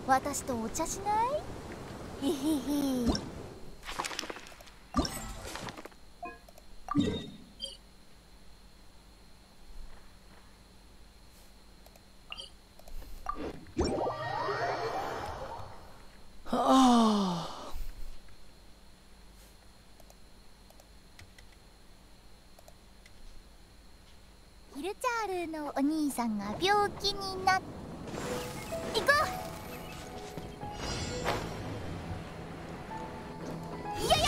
私とお茶しない？へへへ。 はあ。 ヒルチャールのお兄さんが病気になっ。行こう。いやいや。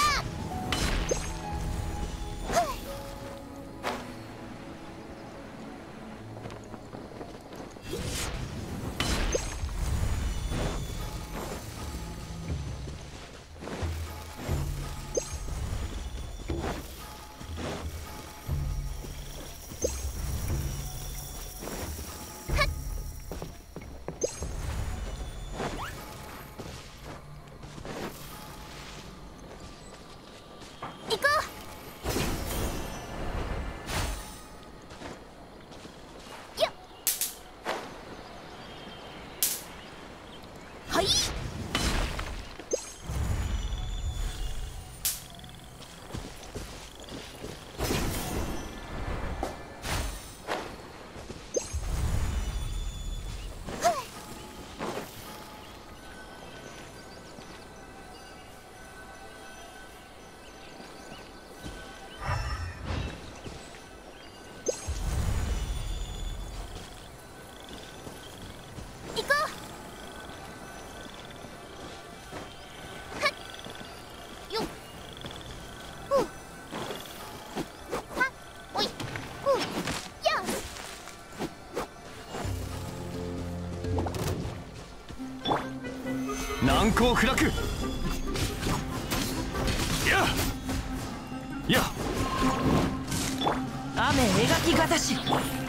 はい。行こう。よっ。ふう。はっ。おい。ふう。よし。 難攻不落。やや雨描きがたし。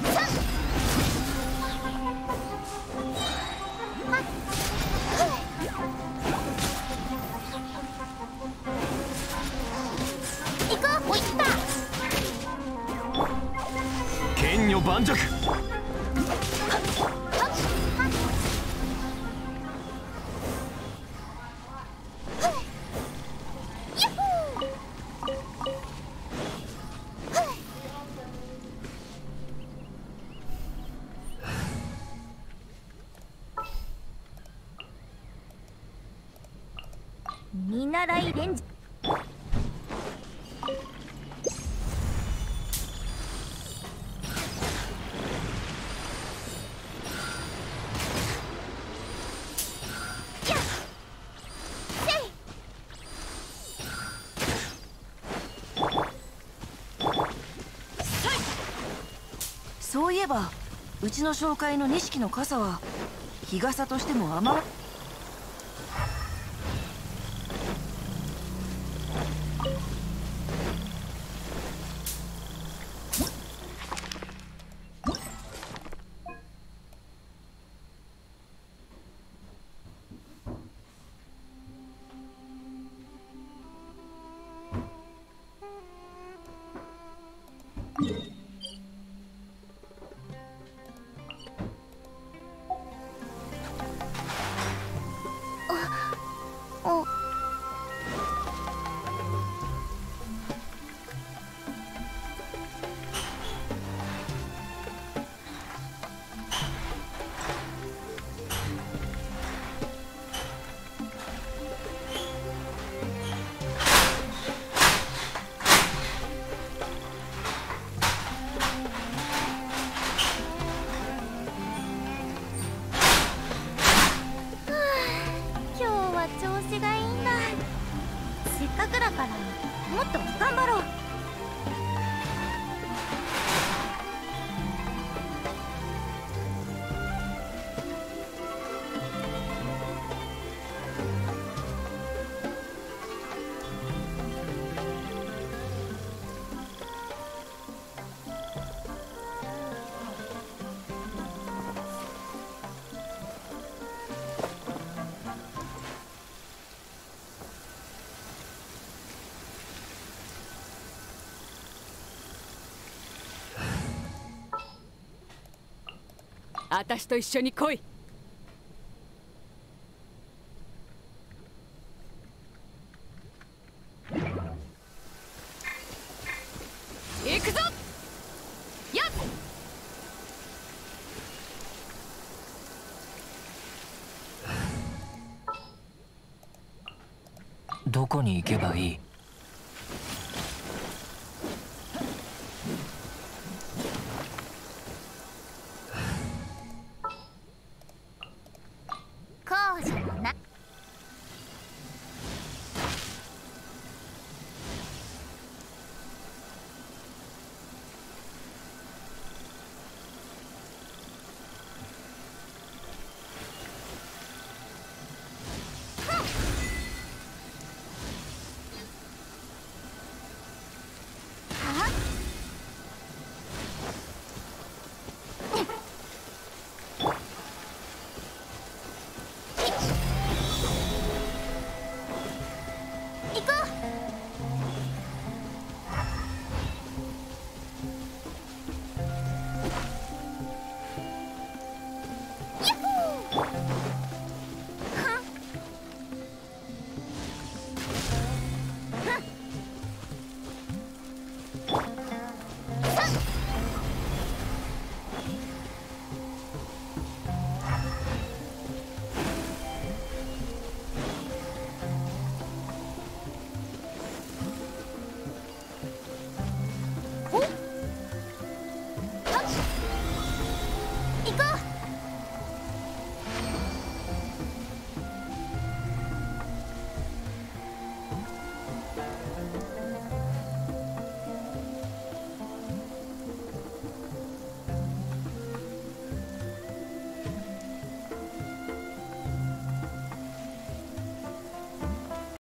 行こう。おいった。 剣女盤石。 見習いレンジ。 そういえばうちの紹介の錦の傘は日傘としても余ら。 お。今日は調子がいいんだ。せっかくだからもっと頑張ろう。 私と一緒に来い。 どこに行けばいい？